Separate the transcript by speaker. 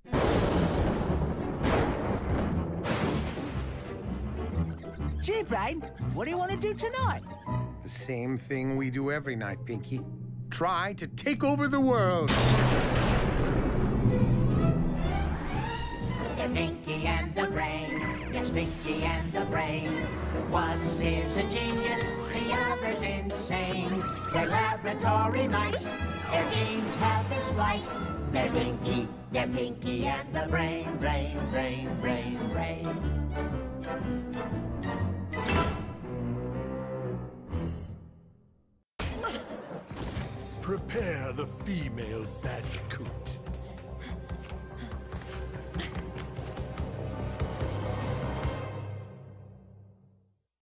Speaker 1: Gee, Brain, what do you want to do tonight?
Speaker 2: The same thing we do every night, Pinky. Try to take over the world.
Speaker 3: The Pinky and the Brain, yes, Pinky and the Brain. One is a genius, the other's insane. They're laboratory mice, their genes have been spliced. They're Pinky and the Brain, brain, brain, brain, brain.
Speaker 4: Prepare the female Bandicoot.